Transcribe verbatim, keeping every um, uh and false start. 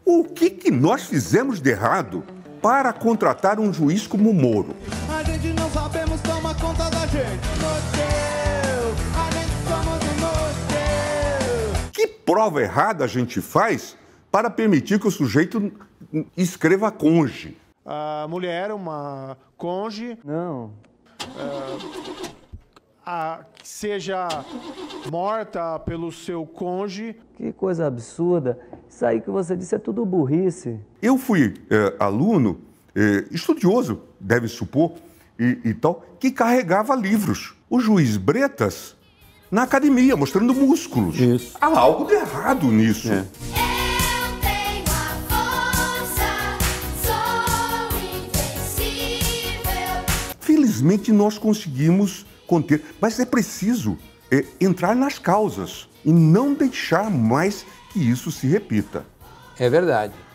O que, que nós fizemos de errado para contratar um juiz como Moro? A gente não sabemos tomar conta da gente. Meu Deus, a gente somos meu Deus. Que prova errada a gente faz para permitir que o sujeito escreva conge? A mulher, uma conge, Não. a, seja morta pelo seu cônjuge. Que coisa absurda. Isso aí que você disse é tudo burrice. Eu fui é, aluno, é, estudioso, deve supor, e, e tal, que carregava livros. O juiz Bretas, na academia, mostrando músculos. Isso. Há algo de errado nisso. É. Felizmente nós conseguimos conter, mas é preciso é, entrar nas causas e não deixar mais que isso se repita. É verdade.